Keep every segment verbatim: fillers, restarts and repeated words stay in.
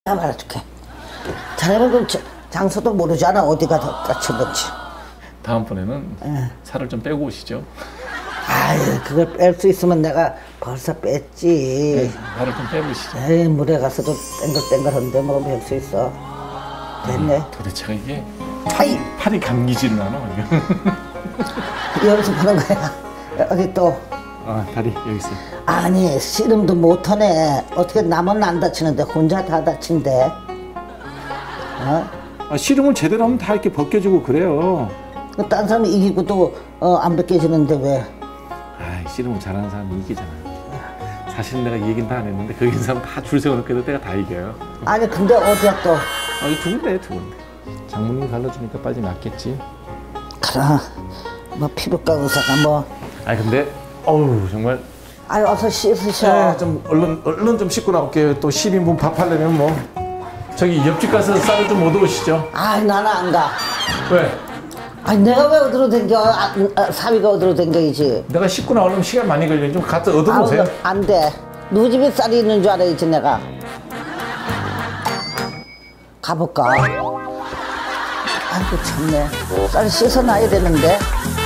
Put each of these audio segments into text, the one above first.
내가 말해줄게. 자네는 장소도 모르잖아. 어디가 다쳤는지. 다음번에는 네. 살을 좀 빼고 오시죠. 아유, 그걸 뺄 수 있으면 내가 벌써 뺐지. 네, 살을 좀 빼보시죠. 에이, 물에 가서도 땡글땡글한데 뭐 뺄 수 있어. 됐네. 아, 도대체가 이게 아이. 팔이 감기지를 않아. 연습하는 거야. 여기 또. 아, 다리 여기 있어요. 아니, 씨름도 못하네. 어떻게 남은 안 다치는데 혼자 다 다친대. 어? 아, 씨름을 제대로 하면 다 이렇게 벗겨지고 그래요. 딴 사람이 이기고도 어, 안 벗겨지는데 왜? 아, 씨름을 잘하는 사람이 이기잖아. 사실 내가 이 얘기는 다 안 했는데 거기 있는 사람 다 줄 세워놓고 해도 내가 다 이겨요. 아니 근데 어디야 또? 아니 두 군데요, 두 군데. 장모님이 갈라주니까 빨리 낫겠지. 그럼 뭐 피부과 의사가 뭐. 아니 근데 어우 정말. 아니 어서 씻으셔. 네, 좀 얼른 얼른 좀 씻고 나올게요. 또 십 인분 밥 하려면 뭐 저기 옆집 가서 쌀을 좀 얻어오시죠. 아 나는 안 가. 왜? 아니 내가 왜 어디로 댕겨? 아, 아, 사위가 어디로 댕겨야지. 내가 씻고 나오려면 시간 많이 걸리니 좀 가서 얻어오세요. 아, 안 돼. 누구 집에 쌀이 있는 줄 알아야지 내가. 가볼까? 아이고 참네. 쌀 씻어놔야 되는데.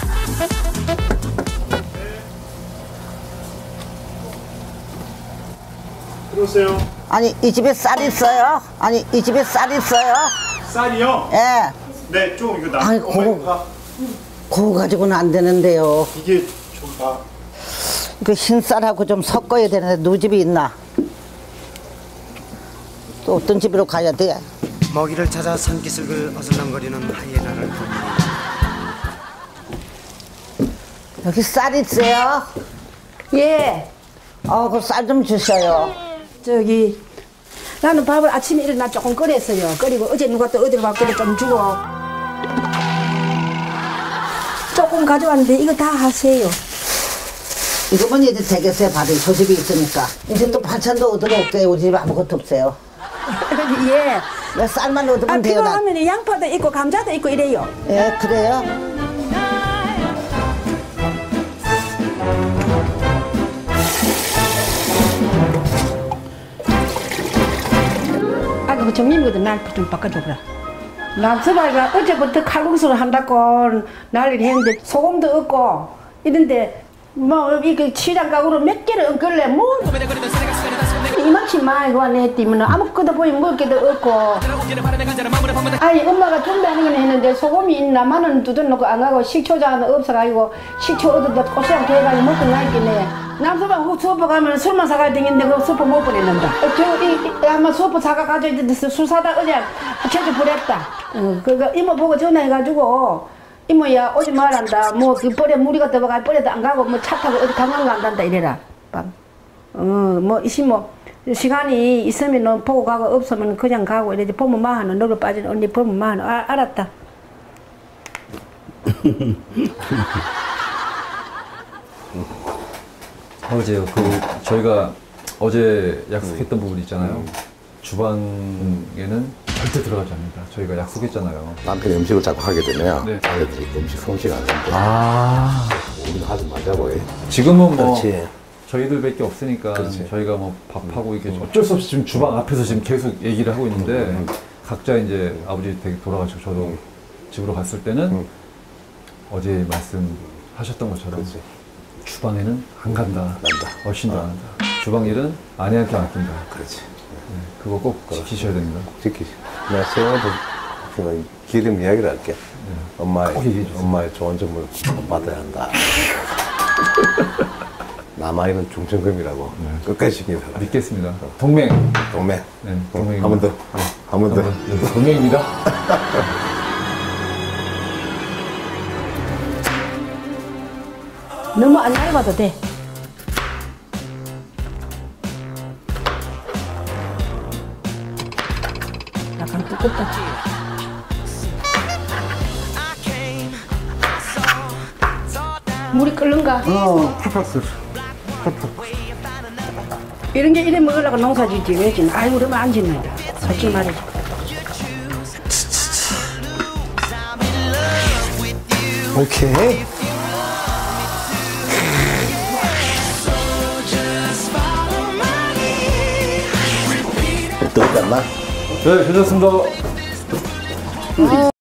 들어오세요. 아니 이 집에 쌀 있어요? 아니 이 집에 쌀 있어요? 쌀이요? 예. 네, 좀 이거 나. 아니 그거 그거 가지고는 안 되는데요. 이게 좀 봐. 그 흰쌀하고 좀 섞어야 되는데 누구 집이 있나? 또 어떤 집으로 가야 돼? 먹이를 찾아 산기슭을 어슬렁거리는 하이에나를 봅니다. 여기 쌀 있어요? 예. 어, 그 쌀 좀 주셔요. 저기 나는 밥을 아침에 일어나 조금 끓였어요. 끓이고 어제 누가 또 어디로 갔길래 좀 주고 조금 가져왔는데 이거 다 하세요. 이거만 이제 되겠어요. 밥이 저 집이 있으니까. 이제 또 반찬도 얻으러 올게요. 우리 집에 아무것도 없어요. 예. 왜 쌀만 얻으면 아, 돼요. 필요하면 양파도 있고 감자도 있고 이래요. 예, 그래요? 아까 그 정림이거든 날 좀 바꿔줘라. 남서방이가 어제부터 칼국수를 한다고 난리를 했는데 소금도 없고 이런데 뭐 이게 시장 가구로 몇 개를 얹길래 뭐 이만치 많이 왔네 아무것도 보이면 먹을 게도 없고 아니 엄마가 준비하는 건 했는데 소금이 있나 마늘은 두들놓고 안 가고 식초자는 없어가지고 식초 얻어도 고소하게 해가지고 먹고 나있겠네. 남서방 수퍼 가면 술만 사가야 되겠는데 그 수퍼 못 보냈는다. 저 이, 이, 아마 수퍼 사가 가져야 되는데 술 사다 어제 제주 보냈다. 어, 그거 이모 보고 전화해가지고 이모야 오지 말란다. 뭐 그 뻘에 물이 갔다 와가 뻘에도 안 가고 뭐 차 타고 어디 강남 간단다 이래라. 어뭐 이시 뭐 시간이 있으면 너 보고 가고 없으면 그냥 가고 이래지 보면 마하는 너로 빠진 언니 보면 마하는 아, 알았다. 어제요. 그 저희가 어제 약속했던 부분 있잖아요. 주방에는 절대 들어가지 않는다. 저희가 약속했잖아요. 남편이 음식을 자꾸 하게 되면 네. 아이들이 음식 솜씨가 안 된대. 아. 우리가 하지 말자고 해. 지금은 뭐 그렇지. 저희들밖에 없으니까 그렇지. 저희가 뭐 밥하고 이게 어쩔 수 없이 지금 주방 앞에서 지금 계속 얘기를 하고 있는데 음. 각자 이제 아버지 댁에 돌아가시고 저도 음. 집으로 갔을 때는 음. 어제 말씀하셨던 것처럼 그렇지. 주방에는 안 간다. 난다. 훨씬 더 어. 안 한다. 주방 일은 아내한테 맡긴다. 그렇지. 네, 그거 꼭 그렇지. 지키셔야 됩니다. 꼭 지키시. 내가 세월도 기름 이야기를 할게. 네. 엄마의, 엄마의 좋은 점을 받아야 한다. 남아있는 중천금이라고 네. 끝까지 지키는 사람. 믿겠습니다. 어. 동맹. 동맹. 네, 동맹입니다. 한 번 더. 네. 한 번 더. 네, 동맹입니다. 너무 안 얇아도 돼. 약간 두껍다. 물이 끓는가? 어, 팍팍 이런 게 이래 먹으려고 농사 짓지 왜지? 아이고 그러면 안 짓는다. 솔직히 말해줘. 오케이. 뜨겁지 않나? 네, 괜찮습니다.